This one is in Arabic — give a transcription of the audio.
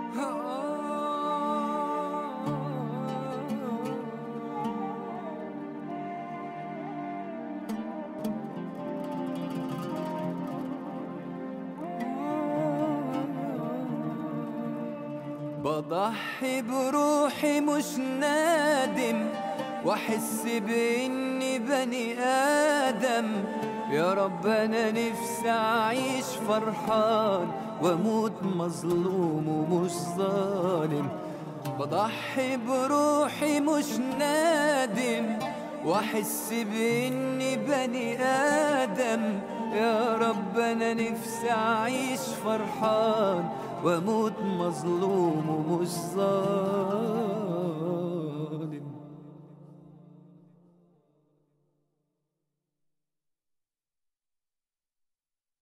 بضحي بروحي مش نادم، واحس باني بني ادم. يا رب انا نفسي اعيش فرحان واموت مظلوم ومش ظالم. بضحي بروحي مش نادم، واحس باني بني ادم. يا رب انا نفسي اعيش فرحان واموت مظلوم ومش ظالم.